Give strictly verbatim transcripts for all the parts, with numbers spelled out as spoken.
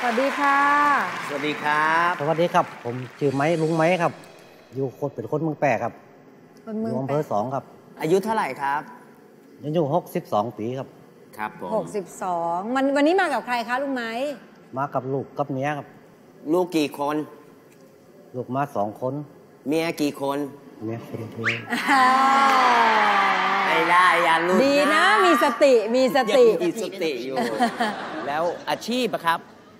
วัสดีค่ะสวัสดีครับสวัสดีครับผมชื่อไม้ลุงไม้ครับอยู่คนเป็นคนเมืองแปะครับอยู่อำเภอสองครับอายุเท่าไหร่ครับอายุหกสิบสองปีครับครับผมหกสิบสองมันวันนี้มากับใครคะลุงไม้มากับลูกกับเมียครับลูกกี่คนลูกมาสองคนเมียกี่คนเมียคนเดียวไม่ได้อย่าลุ้นดีนะมีสติมีสติมีสติอยู่แล้วอาชีพอะครับ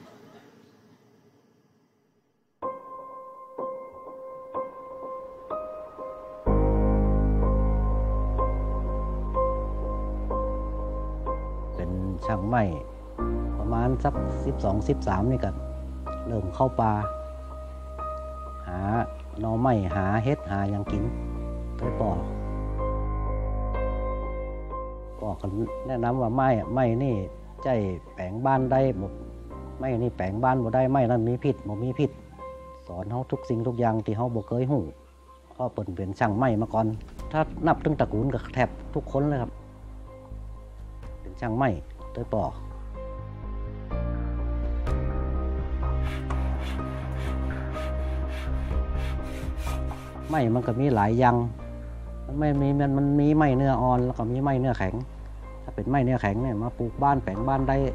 เป็นช่างไม้ประมาณสักสิบสองสิบสามนี่กันเริ่มเข้าป่าหาหน่อไม้หาเฮ็ดหาอย่างกินไปปอกปอกกันแนะนำว่าไม้ไม้นี่ใจแปลงบ้านได้หมดไม้นี่แปลงบ้านบ่ได้ไม้นั้นมีพิษบ่มีพิษสอนเฮาทุกสิ่งทุกอย่างที่เฮาบ่เคยรู้เพราะเปิ้นเป็นช่างไม้มาก่อนถ้านับถึงตระกูลก็แทบทุกคนเลยครับเป็นช่างไม้โดยปอไม้มันก็มีหลายอย่างมันไม่มีมันมันมีไม้เนื้ออ่อนแล้วก็มีไม้เนื้อแข็งถ้าเป็นไม้เนื้อแข็งเนี่ยมาปลูกบ้านแปลงบ้านได้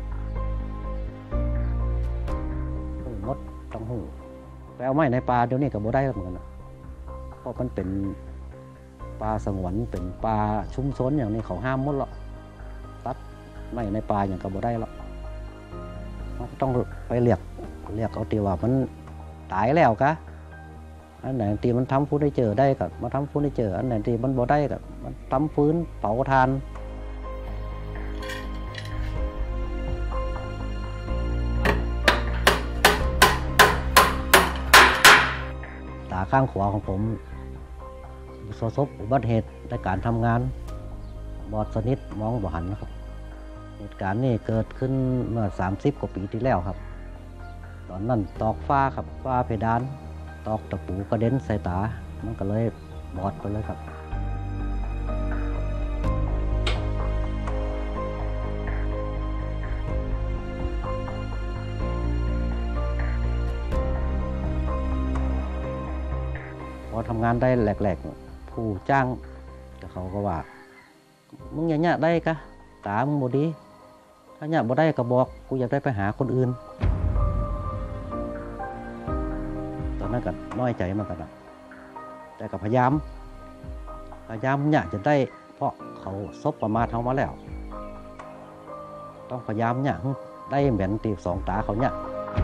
หูมดต้องหูไปเอาไม้ในป่าเดี๋ยวนี้ก็บ่ได้เหมือนกันเพราะมันเป็นป่าสงวนเป็นป่าชุมชนอย่างนี้เขาห้ามหมดหรอกตัดไม้ในป่าอย่างก็บ่ได้หรอกต้องไปเรียกเรียกเขาตีว่ามันตายแล้วกะอันไหนตีมันทำฟื้นได้เจอได้กับมาทำฟื้นได้เจออันไหนตีมันบ่ได้กับมันทำฟื้นเผาทานตาข้างขวาของผมประสบอุบัติเหตุในการทำงานบอดสนิทมองบ่หันนะครับเหตุการณ์นี้เกิดขึ้นเมื่อสามสิบกว่าปีที่แล้วครับตอนนั้นตอกฟ้าครับฟ้าเพดานตอกตะปูกระเด็นใส่ตามันก็เลยบอดไปเลยครับพอทำงานได้แหลกๆผู้จ้างแต่เขาก็ว่ามึงอย่างเงี้ยได้กะตามึงบ่ดีถ้าเงี้ยบ่ได้ก็บอกกูอยากได้ไปหาคนอื่นตอนนั้นก็น้อยใจมากกันนะแต่ก็พยายามพยายามเนี่ยจะได้เพราะเขาซบประมาทเขามาแล้วต้องพยายามเนี่ยได้เหมือนตีสองตาเขาเนี่ย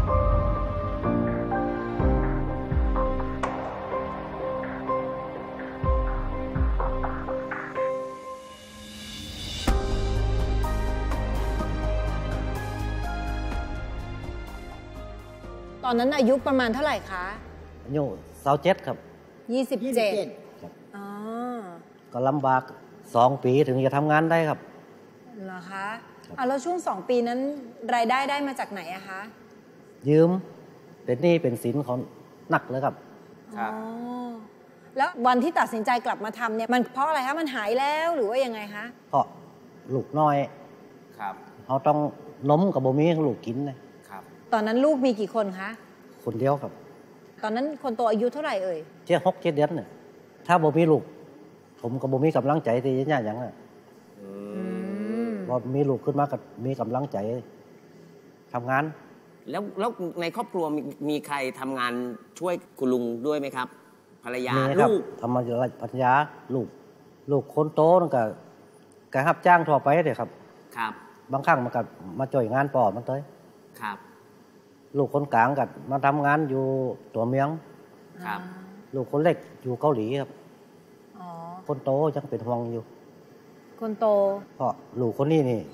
ตอนนั้นอายุประมาณเท่าไหร่คะอายุสาวเจ็ดครับยี่สิบเจ็ดอ๋อก็ลำบากสองปีถึงจะทำงานได้ครับเหรอคะอ่ะแล้วช่วงสองปีนั้นรายได้ได้มาจากไหนอะคะยืมเป็นหนี้เป็นสินเขาหนักเลยครับอ๋อแล้ววันที่ตัดสินใจกลับมาทำเนี่ยมันเพราะอะไรคะมันหายแล้วหรือว่ายังไงคะเพราะลูกน้อยครับเขาต้องล้มกับบ่มีลูกกินนะครับตอนนั้นลูกมีกี่คนคะคนเดียวครับตอนนั้นคนโตอายุเท่าไหร่เอ่ยเจ็ดหกเจ็ดเดือนเนี่ยถ้าบ่มีลูกผมกับบ่มีกำลังใจที่จะย่าอย่างน่ะพอมีลูกขึ้นมาก็มีกำลังใจทำงานแล้วแล้วในครอบครัวมีมีใครทำงานช่วยคุณลุงด้วยไหมครับภรรยาลูกทำมาภรรยาลูกลูกคนโตนั่นก็การรับจ้างทั่วไปเด้ครับครับบางครั้งมันก็มาจ่อยงานปอมันเต้ยครับลูกคนกลางก็มาทำงานอยู่ตัวเมืองครับลูกคนเล็กอยู่เกาหลีครับคนโตยังเป็นห่วงอยู่คนโตเพราะลูกคนนี้นี่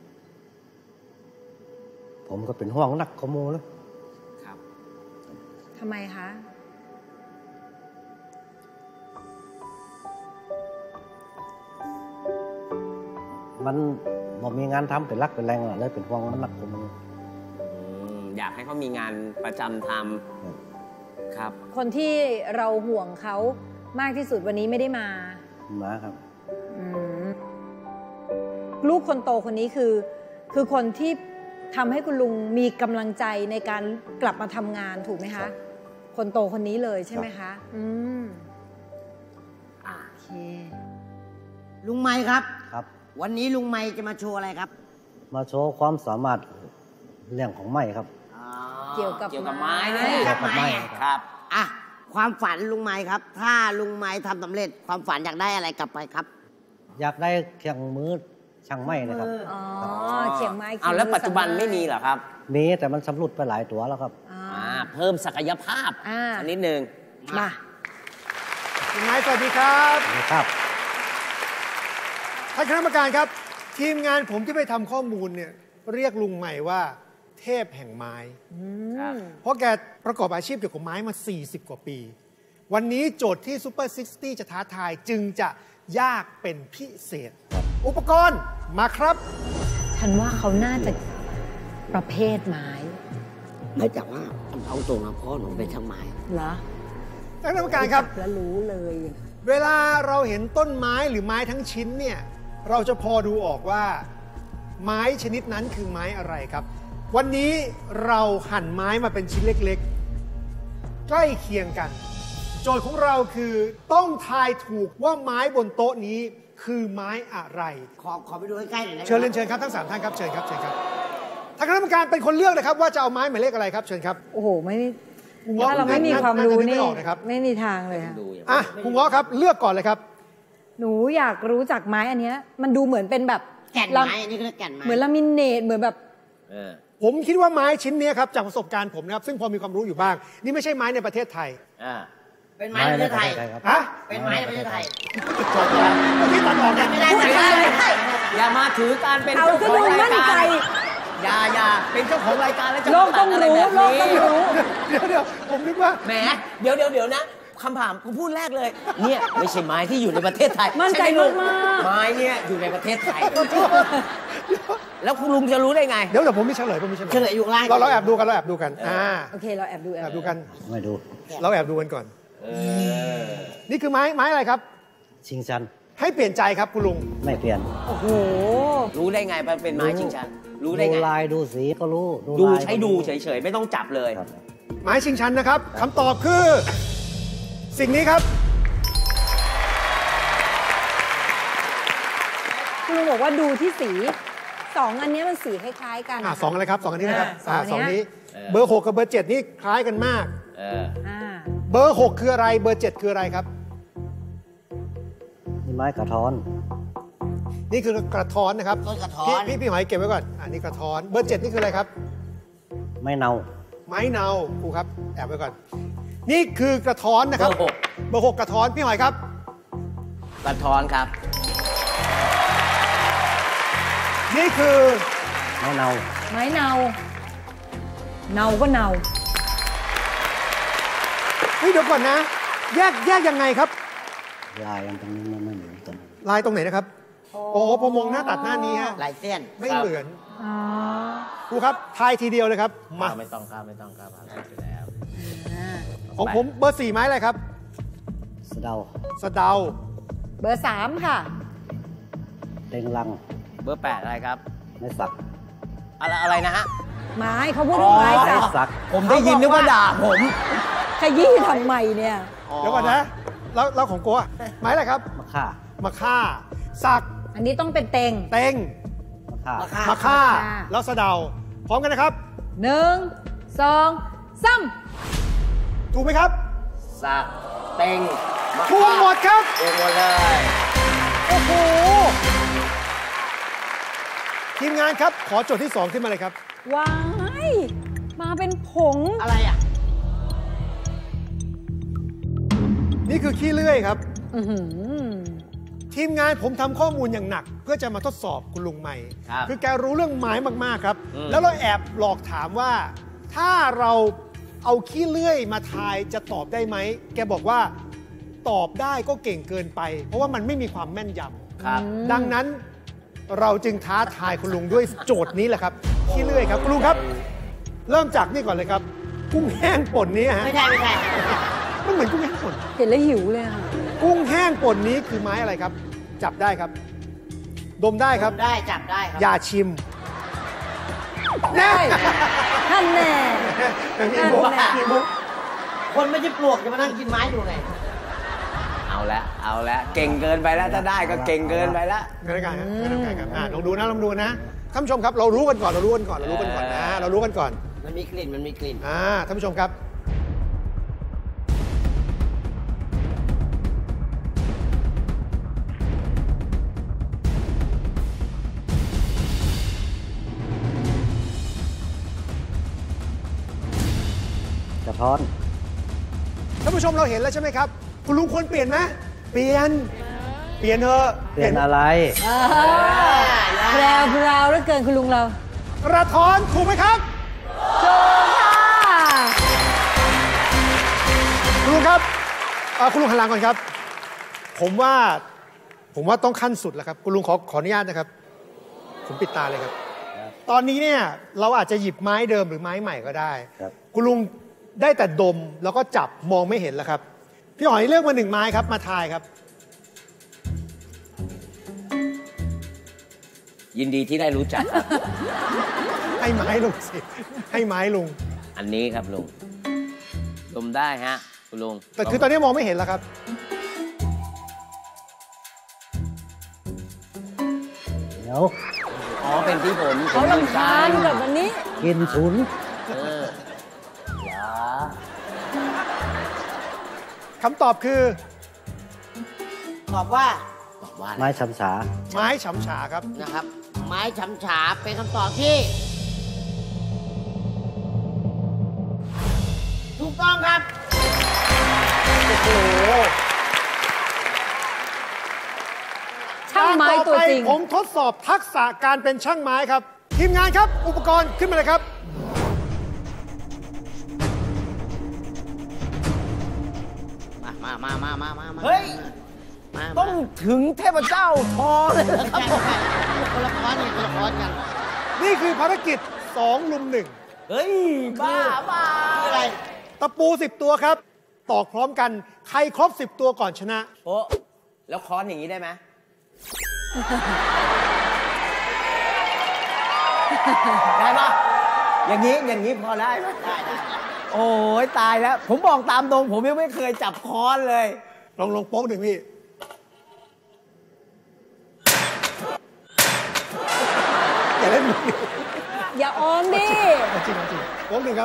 ผมก็เป็นห่วงนักขโมยแล้วครับทำไมคะมันบ่มีงานทำเป็นรักเป็นแรงเลยเป็นห่วงมันนักขโมยอยากให้เขามีงานประจำทำครับคนที่เราห่วงเขามากที่สุดวันนี้ไม่ได้มามาครับลูกคนโตคนนี้คือคือคนที่ทำให้คุณลุงมีกำลังใจในการกลับมาทำงานถูกไหมคะ คนโตคนนี้เลยใช่ไหมคะ อืมโอเคลุงไม้ครับครับวันนี้ลุงไม้จะมาโชว์อะไรครับมาโชว์ความสามารถเรื่องของไม้ครับเกี่ยวกับเกี่ยวกับไม้นี่ไม้แหละเกี่ยวกับไม้ครับอ่ะความฝันลุงไม้ครับ ถ้าลุงไม้ทำสำเร็จความฝันอยากได้อะไรกลับไปครับอยากได้เครื่องมือช่างไม้นะครับอ๋อเขียงไม้เอาแล้วปัจจุบันไม่มีเหรอครับมีแต่มันสำรุดไปหลายตัวแล้วครับอ่าอ่าเพิ่มศักยภาพอ่าสักนิดนึงมาคุณไม้สวัสดีครับครับท่านคณะกรรมการครับ ทีมงานผมที่ไปทำข้อมูลเนี่ยเรียกลุงใหม่ว่าเทพแห่งไม้ครับเพราะแกประกอบอาชีพเกี่ยวกับไม้มา สี่สิบ กว่าปี วันนี้โจทย์ที่ซูเปอร์ซิกสตี้จะท้าทายจึงจะยากเป็นพิเศษ อุปกรณ์มาครับฉันว่าเขาน่าจะประเภทไม้ไม่จากว่าเอาตรงนะพ่อหนูเป็นช่างไม้เหรอท่านคณะกรรมการครับแล้วรู้เลยเวลาเราเห็นต้นไม้หรือไม้ทั้งชิ้นเนี่ยเราจะพอดูออกว่าไม้ชนิดนั้นคือไม้อะไรครับ วันนี้เราหั่นไม้มาเป็นชิ้นเล็กๆ ใกล้เคียงกัน โจทย์ของเราคือต้องทายถูกว่าไม้บนโต๊ะนี้คือไม้อะไรขอขอไปดูใกล้ๆหน่อยได้ไหมเชิญเรียนเชิญครับทั้งสามท่านครับเชิญครับเชิญครับทางคณะกรรมการเป็นคนเลือกนะครับว่าจะเอาไม้หมายเลขอะไรครับเชิญครับโอ้โห ไม่คุณง้อถ้าเราไม่มีความรู้นี่ไม่ออกนะครับไม่มีทางเลยค่ะดูอย่างอ่ะคุณง้อครับเลือกก่อนเลยครับหนูอยากรู้จักไม้อันเนี้ยมันดูเหมือนเป็นแบบแก่นลาไม้อันนี่คือแก่นไม้เหมือนลามิเนตเหมือนแบบเออผมคิดว่าไม้ชิ้นนี้ครับจากประสบการณ์ผมนะครับซึ่งพอมีความรู้อยู่บ้าง นี่ไม่ใช่ไม้ในประเทศไทยอ่าเป็นไม้ในประเทศไทยครับฮะเป็นไม้ในประเทศไทยจบแล้วเมื่อกี้ตัดออกกันไม่ได้ไม่ไม่ได้ได้ไม่ได้อย่ามาถือการเป็นเอาเจ้าซะของดูรายมั่นกาใจรอย่าอย่าเป็นเจ้าของรายการแล้วจะโลกต้องมาตัดะไรู้แบบโลกนี้ต้องรู้เดี๋ยวเดี๋ยวผมนึกว่าแหมเดี๋ยวเดี๋ยวเดี๋ยวนะคำถามผมพูดแรกเลย เนี่ยไม่ใช่ไม้ที่อยู่ในประเทศไทยมั่นใจช่ไหลุงมากๆไม้เนี่ยอยู่ในประเทศไทย แล้วคุณลุงจะรู้ได้ไงเดี๋ยวเดี๋ยวผมมีเฉลยผมมีเฉลยเฉลยอยู่ข้างล่างเราเราแอบดูกันเราแอบดูกันอ่าโอเคเราแอบดูแอแอบบดูกันไม่ดูเราแอบดูกันก่อนเออนี่คือไม้ไม้อะไรครับชิงชันให้เปลี่ยนใจครับคุณลุงไม่เปลี่ยนโอ้โหรู้ได้ไงมันเป็นไม้ชิงชัน รู้ได้ดูไงลายดูสีก็รู้ดูลายใช้ดูเฉยๆ ไม่ต้องจับเลยครับไม้ชิงชันนะครับคำตอบคือ สิ่งนี้ครับคุณลุงบอกว่าดูที่สีสองอันเนี้ยมันสีคล้ายๆกันอ่าสองอะไรครับสองอันนี้นะครับอ่าอ่าสสออง งอันเนี้นี้ยเออเบอร์หกกับเบอร์เจ็ดนี่คล้ายกันมากเอออ่าเบอร์หกคืออะไรเบอร์เจ็ดคืออะไรครับนี่ไม้กระท้อนนี่คือกระท้อนนะครับต้นกระท้อพี่นพี่พี่หอยเก็บไว้ก่อนอันนี้กระท้อนเบอร์เจ็ดนี่คืออะไรครับไม่เนาไม้เนาครูครับแอบไว้ก่อน นี่คือกระท้อนนะครับเบอร์หกเบอร์หกกระท้อนพี่หอยครับกระท้อนครับนี่คือไม่เนาไม้เนา เนาก็เนาเฮ้ยเดี๋ยวก่อนนะ แยกแยกยังไงครับลายมันตรงนี้มันไม่เหมือนกันลายตรงไหนนะครับโอ้โหพอมองหน้าตัดหน้านี้ฮะลายเส้นไม่เหมือนอ๋อครูครับทายทีเดียวเลยครับมาไม่ต้องครับไม่ต้องครับอะไรอยู่แล้วอ่าของผมเบอร์สี่ไม้อะไรครับสะเดาสะเดาเบอร์สามค่ะเต็งลังเบอร์แปดอะไรครับไม่สักอะไรอะไรนะฮะไม้เขาพูดว่าไม้อ๋อสัไม่กสักผมได้ยินนึกว่าด่าผมขยี้ทำไมเนี่ยเดี๋ยวก่อนนะแล้วแล้วของโกะไม้อะไรครับมะค่ามะค่าสักอันนี้ต้องเป็นเต็งเต็งมะค่ามะค่ามะค่ามะค่าแล้วสะเดา พร้อมกันนะครับหนึ่งสองสามถูกไหมครับสักเต็งมาถูกหมดครับเต็งหมดเลยโอ้โห ทีมงานครับ ขอโจทย์ที่สองขึ้นมาเลยครับว้ายมาเป็นผงอะไรอ่ะนี่คือขี้เลื่อยครับอื้อหือทีมงานผมทำข้อมูลอย่างหนัก เพื่อจะมาทดสอบคุณลุงใหม่ครับคือแกรู้เรื่องไม้มาก ๆ ครับอืมแล้วเราแอบหลอกถามว่า ถ้าเราเอาขี้เลื่อยมาทายจะตอบได้ไหม แกบอกว่าตอบได้ก็เก่งเกินไป เพราะว่ามันไม่มีความแม่นยำครับดังนั้นเราจึงท้าทายคุณลุงด้วยโจทย์นี้แหละครับขี้เลื่อยครับคุณลุงครับ เริ่มจากนี่ก่อนเลยครับ กุ้งแห้งป่นนี้ฮะไม่ใช่ไม่ใช่มันเหมือนกุ้งแห้งป่นเห็นแล้วหิวเลยอะกุ้งแห้งป่นนี้คือไม้อะไรครับ จับได้ครับ ดมได้ครับได้จับได้ครับอย่าชิมแน่ท่านแน่มีมุกมีมุกคนไม่ใช่ปลวกจะมานั่งกินไม้ดูไงเอาละเอาละเก่งเกินไปแล้วถ้าได้ก็เก่งเกินไปแล้วไม่ได้กันครับไม่ได้กันครับอ่ะลองดูนะลองดูนะท่านผู้ชมครับเรารู้กันก่อนเรารู้กันก่อนเรารู้กันก่อนนะเรารู้กันก่อนมันมีกลิ่นมันมีกลิ่นอ่าท่านผู้ชมครับกระท้อนท่านผู้ชมเราเห็นแล้วใช่ไหมครับคุณลุงควรเปลี่ยนไหมเปลี่ยนเปลี่ยนเถอะเปลี่ยนอะไรแพรวพราวแล้วเกินคุณลุงเรากระท้อนถูกไหมครับถูกค่ะคุณลุงครับเอ่อคุณลุงหันหลังก่อนครับ ผมว่าผมว่าต้องขั้นสุดแล้วครับคุณลุงขอขออนุญาตนะครับ ผมปิดตาเลยครับ ตอนนี้เนี่ยเราอาจจะหยิบไม้เดิมหรือไม้ใหม่ก็ได้ครับคุณลุงได้แต่ดมแล้วก็จับมองไม่เห็นแล้วครับพี่หอยเลือกมาหนึ่งไม้ครับมาทายครับยินดีที่ได้รู้จักครับให้ไม้ลุงสิให้ไม้ลุงอันนี้ครับลุงดมได้ฮะคุณลุงแต่คือตอนนี้มองไม่เห็นแล้วครับเดี๋ยวอ๋อเป็นที่ผมเขาลำคาญกับวันนี้กินศูนย์เออเหรอคำตอบคือตอบว่าบอกว่าไม้ช้ำฉาไม้ฉำฉาครับนะครับ ไม้ฉำฉาเป็นคำตอบที่ ถูกต้องครับโอ้โหช่างไม้ตัวจริงผมทดสอบทักษะการเป็นช่างไม้ครับ ทีมงานครับ อุปกรณ์ขึ้นมาเลยครับมามามามามามาเฮ้ยมาต้องถึงเทพเจ้าทอเลยเหรอครับใช่ใช่คนละครกันคนละครกันนี่คือภารกิจสองลุมหนึ่งเฮ้ย บ้าบ้าคืออะไรตะปูสิบตัวครับ ตอกพร้อมกัน ใครครบสิบตัวก่อนชนะโอ้แล้วค้อนอย่างนี้ได้ไหม ได้ปะอย่างนี้อย่างนี้พอได้ไหมได้ได้โอ้ยตายแล้ว ผมบอกตามตรง ผมยังไม่เคยจับค้อนเลยลองลงโป๊กหนึ่งพี่ อย่าเล่นมืออย่าออมดิจริงจริงโป๊กหนึ่งครับ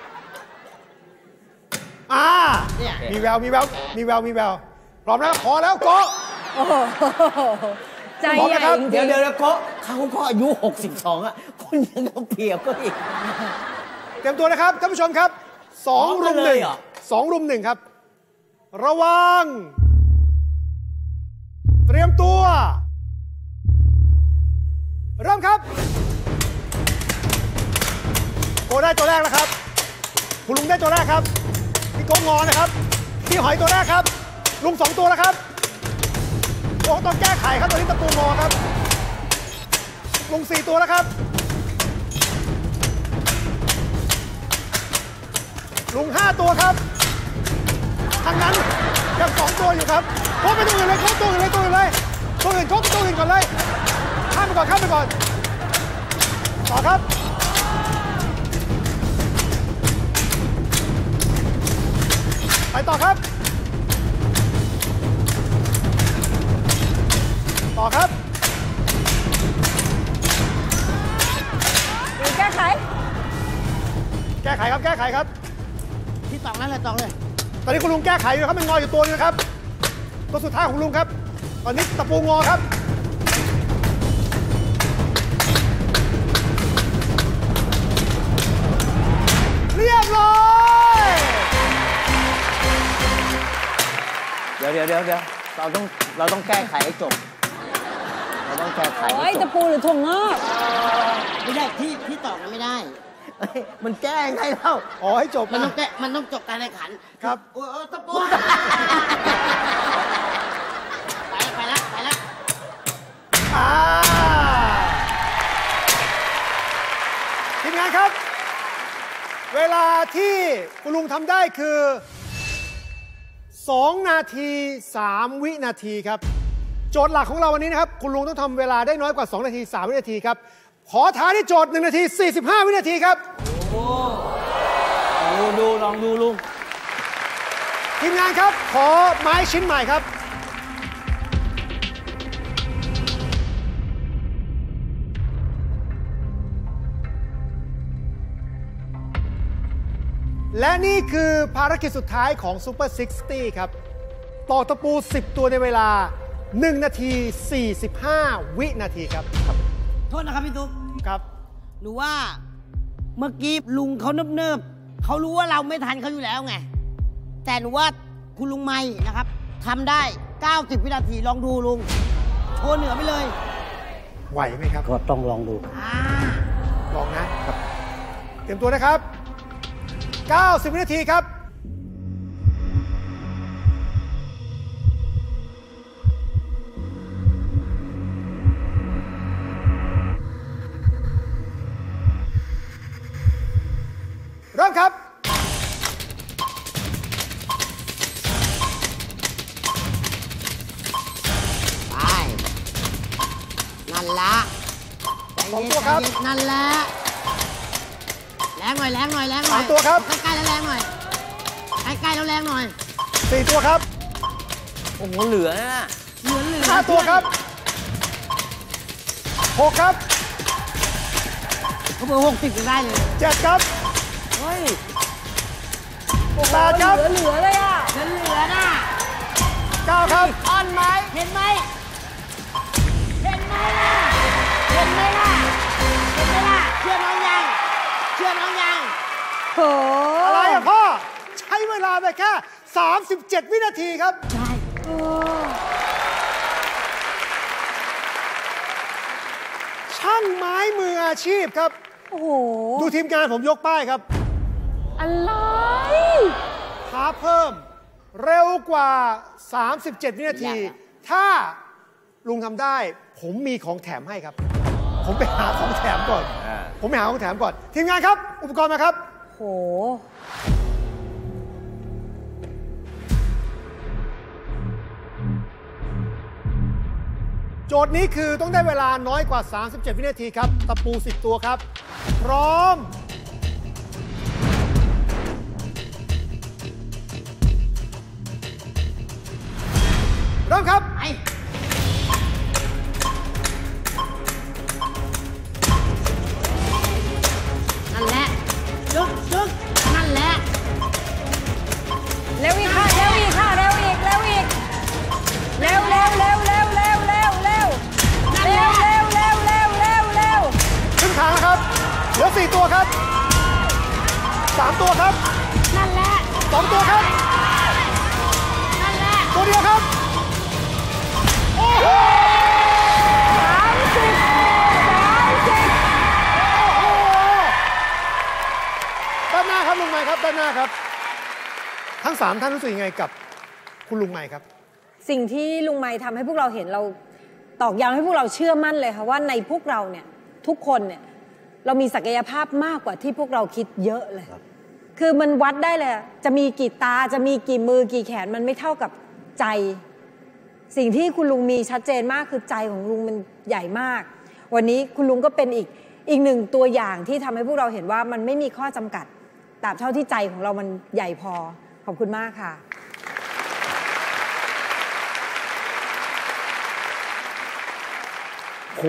อ่าเนี่ยมีแวว มีแวว มีแวว มีแวว พร้อมแล้ว ขอแล้วโกะโอ้โหใจพร้อมใหญ่นะครับจริงๆเดี๋ยวเดี๋ยวแล้วก็เขาก็อายุหกสิบสองอ่ะคุณยังเอาเปรียบก็อีกเตรียมตัวนะครับท่านผู้ชมครับสองพร้รุอมมกันหเลนึ่ยงเหรอสองรุมหนึ่งครับ ระวัง เตรียมตัว เริ่มครับโกได้ตัวแรกแล้วครับ คุณลุงได้ตัวแรกครับ พี่โกงอนะครับ พี่หอยตัวแรกครับ ลุงสองตัวแล้วครับโอ้ต้องแก้ไขครับตอนนี้ตะปูงอครับ ลุงสี่ตัวแล้วครับ ลุงห้าตัวครับ ทางนั้นยังสองตัวอยู่ครับโค้งไปตัวอื่นเลยโค้งตัวอื่นเลยตัวอื่นเลยตัวอื่นโค้งตัวอื่นก่อนเลยข้ามไปก่อนข้ามไปก่อนต่อครับ ไปต่อครับ ต่อครับแก้ไขแก้ไขครับแก้ไขครับพี่ตอกนั่นเลยตอกเลยตอนนี้คุณลุงแก้ไขอยู่ครับมันงออยู่ตัวนึงนะครับ ตัวสุดท้ายของลุงครับ ตอนนี้ตะปูงอครับ เรียบร้อยเดี๋ยวเดี๋ยวเดี๋ยวเดี๋ยวเราต้องเราต้องแก้ไขให้จบ เราต้องแก้ไขโอ้ให้ยจตะบปูหรือถั่วงอกไม่ได้ที่ที่ตอกนั้นไม่ได้เฮ้ยมันแก้ยังไงเล่าอ๋อให้จบมันนะต้องแกะมันต้องจบการแข่งขันครับโอ้ยโอ้ยตะปูไปแล้วไปแล้วไปแล้วอ่าทีมงานครับ เวลาที่คุณลุงทำได้คือสองนาทีสามวินาทีครับ โจทย์หลักของเราวันนี้นะครับ คุณลุงต้องทำเวลาได้น้อยกว่าสองนาทีสามวินาทีครับขอท้าที่โจทย์หนึ่งนาทีสี่สิบห้าวินาทีครับโอ้ดูดูลองดูลุงทีมงานครับขอไม้ชิ้นใหม่ครับและนี่คือภารกิจสุดท้ายของ Super หกสิบ ครับตอกตะปูสิบตัวในเวลาหนึ่งนาทีสี่สิบห้าวินาทีครับโทษนะครับพี่ตุ๊กครับหนูว่าเมื่อกี้ลุงเขาเนิบๆเขารู้ว่าเราไม่ทันเขาอยู่แล้วไง แต่หนูว่าคุณลุงไม่นะครับทำได้เก้าสิบวินาทีลองดูลุงโชว์เหนือไปเลยไหวไหมครับก็ต้องลองดูอ่าลองนะเตรียมตัวนะครับเก้าสิบวินาทีครับเริ่มครับไปนั่นละสองตัวครับนั่นแหละแรงหน่อยแรงหน่อยแรงหน่อยสามตัวครับใกล้ๆแล้วแรงหน่อยใกล้ๆแล้วแรงหน่อยสี่ตัวครับโอ้โหเหลือนะเหลือเหลือห้าตัวครับหกครับเขาเบอร์หกสิบก็ได้เลยเจ็ดครับเฮ้ยแปดครับเหลือๆเลยอ่ะเหลือเหลือน่ะเก้าครับอ่อนไหมเห็นไหมเห็นไหมล่ะเห็นไหมล่ะเห็นไหมล่ะเชื่อน้องยังเชื่อน้องยังโหอะไรอ่ะพ่อ ใช้เวลาไปแค่สามสิบเจ็ดวินาทีครับใช่ช่างไม้มืออาชีพครับโอ้โหดูทีมงานผมยกป้ายครับอะไรท้าเพิ่มเร็วกว่า สามสิบเจ็ด วินาที ถ้าลุงทำได้ ผมมีของแถมให้ครับ ผมไปหาของแถมก่อนอ่าผมไปหาของแถมก่อน ทีมงานครับ อุปกรณ์มาครับโหโจทย์นี้คือต้องได้เวลาน้อยกว่า สามสิบเจ็ด วินาทีครับ ตะปูสิบตัวครับ พร้อม เริ่มครับไปนั่นแหละจึ๊กจึ๊กนั่นแหละเร็วอีกค่ะ เร็วอีกค่ะ เร็วอีก เร็วอีก เร็วเร็วเร็วเร็วเร็วเร็วเร็วเร็วเร็วเร็วเร็วเร็วเร็วครึ่งทางแล้วครับ เหลือสี่ตัวครับสามตัวครับนั่นแหละสองตัวครับนั่นแหละตัวเดียวครับ โอ้โหสามสิบสามสิบโอ้โหด้านหน้าครับลุงใหม่ครับด้านหน้าครับ ทั้งสามท่านรู้สึกยังไงกับคุณลุงใหม่ครับสิ่งที่ลุงไม้ทำให้พวกเราเห็นเราตอกย้ำให้พวกเราเชื่อมั่นเลยค่ะว่าในพวกเราเนี่ยทุกคนเนี่ยเรามีศักยภาพมากกว่าที่พวกเราคิดเยอะเลย คือมันวัดได้เลยจะมีกี่ตาจะมีกี่มือกี่แขนมันไม่เท่ากับใจ สิ่งที่คุณลุงมีชัดเจนมากคือใจของลุงมันใหญ่มาก วันนี้คุณลุงก็เป็นอีกอีกหนึ่งตัวอย่างที่ทำให้พวกเราเห็นว่ามันไม่มีข้อจำกัดตราบเท่าที่ใจของเรามันใหญ่พอขอบคุณมากค่ะผม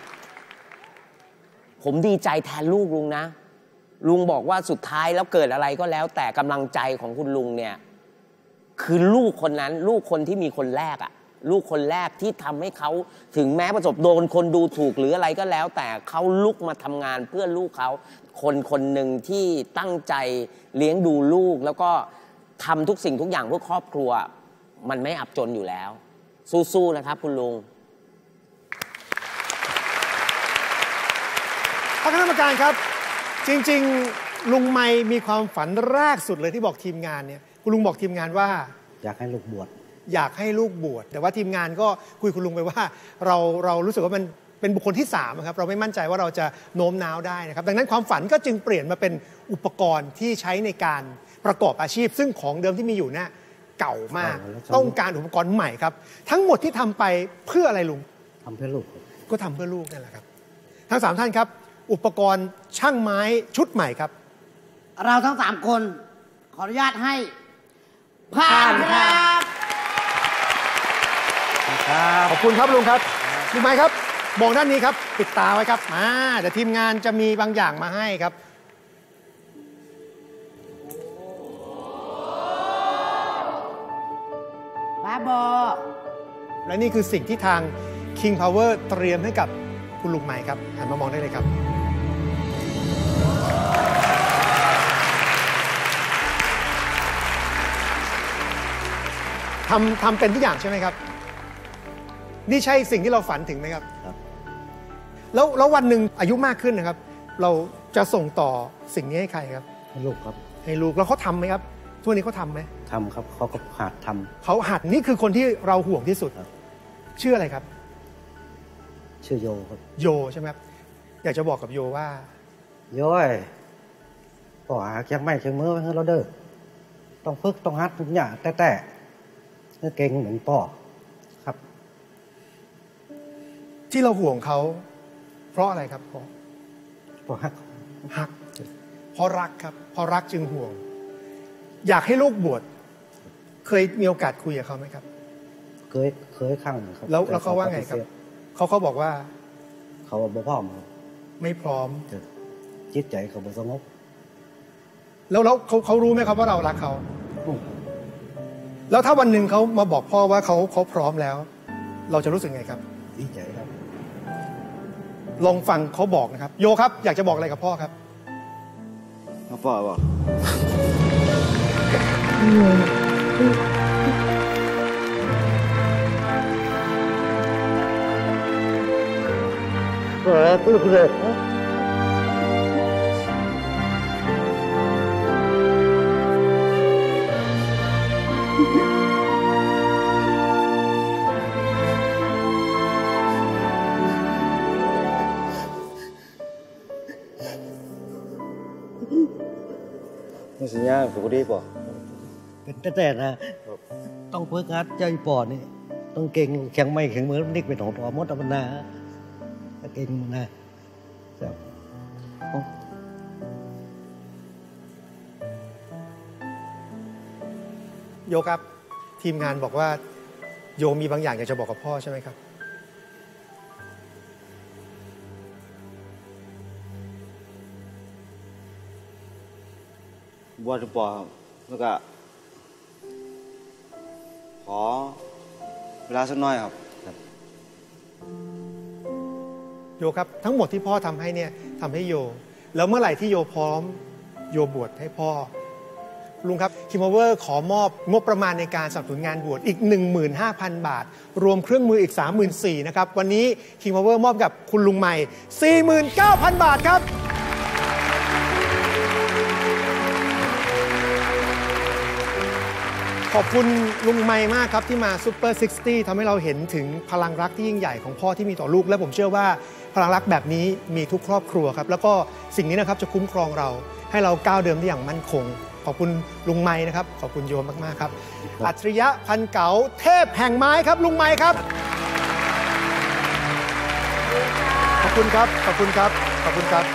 ผมดีใจแทนลูกลุงนะ ลุงบอกว่าสุดท้ายแล้วเกิดอะไรก็แล้ว แต่กำลังใจของคุณลุงเนี่ย คือลูกคนนั้น ลูกคนที่มีคนแรกอะลูกคนแรกที่ทำให้เขาถึงแม้ประสบโดนคนดูถูกหรืออะไรก็แล้ว แต่เขาลุกมาทำงานเพื่อลูกเขาคนคนหนึ่งที่ตั้งใจเลี้ยงดูลูก แล้วก็ทำทุกสิ่งทุกอย่างเพื่อครอบครัว มันไม่อับจนอยู่แล้ว สู้ๆนะครับคุณลุงท่านคณะกรรมการครับ จริงๆ ลุงไมมีความฝันแรกสุดเลยที่บอกทีมงานเนี่ยคุณลุงบอกทีมงานว่าอยากให้ลูกบวชอยากให้ลูกบวชแต่ว่าทีมงานก็คุยคุณลุงไปว่าเราเรารู้สึกว่ามันเป็นบุคคลที่สามครับเราไม่มั่นใจว่าเราจะโน้มน้าวได้นะครับดังนั้นความฝันก็จึงเปลี่ยนมาเป็นอุปกรณ์ที่ใช้ในการประกอบอาชีพ ซึ่งของเดิมที่มีอยู่น่ะเก่ามาก ต้องการอุปกรณ์ใหม่ครับทั้งหมดที่ทำไปเพื่ออะไรลุงทำเพื่อลูกก็ทำเพื่อลูกนั่นแหละครับทั้งสามท่านครับอุปกรณ์ช่างไม้ชุดใหม่ครับเราทั้งสามคนขออนุญาตให้ผ่านครับขอบคุณครับลุงครับลุงไม้ครับมองด้านนี้ครับปิดตาไว้ครับมาเดี๋ยวทีมงานจะมีบางอย่างมาให้ครับบ้าบอและนี่คือสิ่งที่ทาง King Power เตรียมให้กับคุณลุงไม้ครับหันมามองได้เลยครับทำทำเป็นทุกอย่างใช่ไหมครับนี่ใช่สิ่งที่เราฝันถึงไหมครับครับแล้วแล้ววันหนึ่งอายุมากขึ้นนะครับเราจะส่งต่อสิ่งนี้ให้ใครครับให้ลูกครับให้ลูกแล้วเขาทำไหมครับทุกวันนี้เขาทำไหมทำครับเขาก็หัดทำเขาหัดนี่คือคนที่เราห่วงที่สุดชื่ออะไรครับชื่อโยครับโยใช่ไหมครับอยากจะบอกกับโยว่าโย้ยต่อหาเชียงใหม่เชียงเมืองให้เราเด้อต้องฝึกต้องหัดทุกอย่างแต่แต่เก่งเหมือนป่อครับที่เราห่วงเขาเพราะอะไรครับพ่อเพราะฮักฮักเพราะรักครับเพราะรักจึงห่วงอยากให้ลูกบวชเคยมีโอกาสคุยกับเขาไหมครับเคยเคยครั้งครับแล้วแล้วเขาว่าไงครับเขาเขาบอกว่าเขาบอกพร้อมไม่พร้อมจิตใจเขาบ่สงบแล้วแล้วเขาเขารู้ไหมครับว่าเรารักเขาแล้วถ้าวันหนึ่งเขามาบอกพ่อว่าเขาเขาพร้อมแล้วเราจะรู้สึกไงครับดีใจครับลองฟังเขาบอกนะครับโยครับอยากจะบอกอะไรกับพ่อครับพ่อบอกเออตู้เลยนี่สัญญาปกติป่ะเป็นแต่แต่นะต้องเพิ่งงัดเจ้าอีปอนี่ต้องเก่งแข็งไม่แข็งมือนิกเป็นของตัวมดอัปนาเก่งมันนะโยครับทีมงานบอกว่าโยมีบางอย่างอยากจะบอกกับพ่อใช่ไหมครับบวชป่ะแล้วก็ขอเวลาสักหน่อยครับโยครับทั้งหมดที่พ่อทำให้เนี่ยทำให้โยแล้วเมื่อไหร่ที่โยพร้อมโยบวชให้พ่อลุงครับKing Powerขอมอบงบประมาณในการสนับสนุนงานบวชอีก หนึ่งหมื่นห้าพัน บาทรวมเครื่องมืออีก สามหมื่นสี่พัน นะครับวันนี้ King Power มอบกับคุณลุงใหม่ สี่หมื่นเก้าพัน บาทครับขอบคุณลุงไมค์มากครับที่มาซูเปอร์ซิกซ์ตี้ทำให้เราเห็นถึงพลังรักที่ยิ่งใหญ่ของพ่อที่มีต่อลูกและผมเชื่อว่าพลังรักแบบนี้มีทุกครอบครัวครับแล้วก็สิ่งนี้นะครับจะคุ้มครองเราให้เราก้าวเดินได้อย่างมั่นคงขอบคุณลุงไมค์นะครับขอบคุณโยมมากๆครับอัจฉริยะพันเก๋าเทพแห่งไม้ครับลุงไมค์ครับขอบคุณครับขอบคุณครับขอบคุณครับ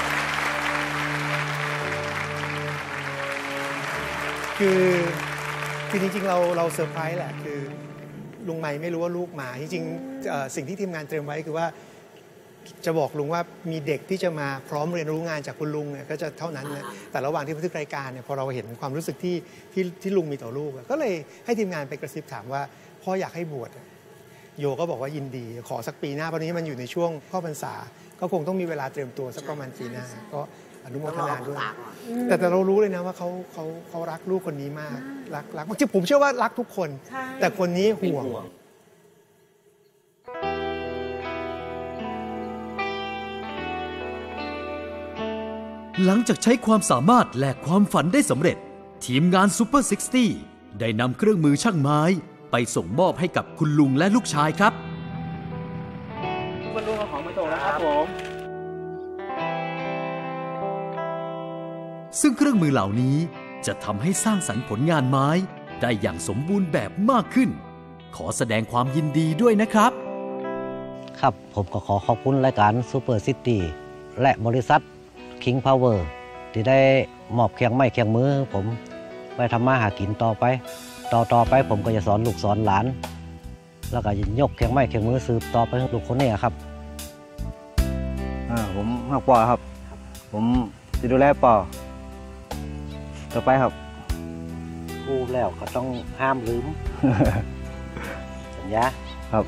คือคือจริงๆเราเราเซอร์ไพรส์แหละคือลุงไมค์ไม่รู้ว่าลูกมาจริงๆสิ่งที่ทีมงานเตรียมไว้คือว่าจะบอกลุงว่ามีเด็กที่จะมาพร้อมเรียนรู้งานจากคุณลุงเนี่ยก็จะเท่านั้นนะแต่ระหว่างที่บันทึกรายการเนี่ยพอเราเห็นความรู้สึกที่ที่ที่ลุงมีต่อลูกก็เลยให้ทีมงานไปกระซิบถามว่าพ่ออยากให้บวชโยก็บอกว่ายินดีขอสักปีหน้าเพราะนี้มันอยู่ในช่วงเข้าพรรษาก็คงต้องมีเวลาเตรียมตัวสักประมาณปีหน้าก็อนุโมทนาด้วยแต่แต่เรารู้เลยนะว่าเขาเขาเขารักลูกคนนี้มากรักรักจริงผมเชื่อว่ารักทุกคนแต่คนนี้ห่วงหลังจากใช้ความสามารถแลกความฝันได้สำเร็จทีมงานซูเปอร์ซิกซ์ตี้ได้นำเครื่องมือช่างไม้ไปส่งมอบให้กับคุณลุงและลูกชายครับคุณลุงเอาของมาส่งแล้วครับผมซึ่งเครื่องมือเหล่านี้จะทำให้สร้างสรรค์ผลงานไม้ได้อย่างสมบูรณ์แบบมากขึ้นขอแสดงความยินดีด้วยนะครับครับผมก็ขอขอบคุณรายการซูเปอร์ซิตี้และบริษัท King Power ที่ได้มอบเคียงไม้เคียงมือผมไปทำมาหากินต่อไปต่อต่อไปผมก็จะสอนลูกสอนหลานแล้วก็ยกเคียงไม้เคียงมือสืบต่อไปลูกคนนี้ครับอ่าผมหักปอครับ ผมจะดูแลปอต่อไปครับพูดแล้วก็ต้องห้ามลืม สัญญาครับ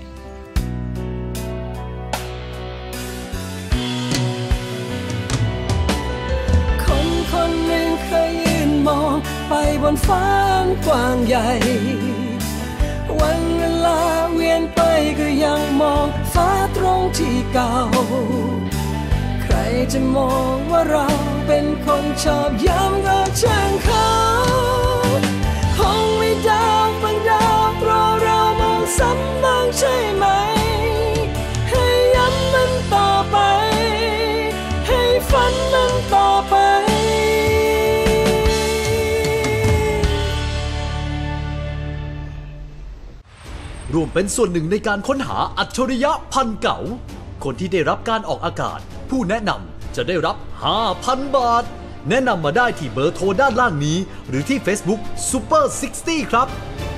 คนคนหนึ่งเคยยืนมองไปบนฟ้ากว้างใหญ่วันเวลาเวียนไปก็ยังมองฟ้าตรงที่เก่าใครจะมองว่าเราเป็นคนชอบย้ำก็ช่างเขาคงไม่ดาวบางดาวเพราะเรามองซ้ำบ้างใช่ไหมให้ย้ำมันต่อไปให้ฝันมันต่อไปรวมเป็นส่วนหนึ่งในการค้นหาอัจฉริยะพันเก่าคนที่ได้รับการออกอากาศผู้แนะนำจะได้รับ ห้าพัน บาทแนะนำมาได้ที่เบอร์โทรด้านล่างนี้หรือที่ Facebook Super หกสิบ ครับ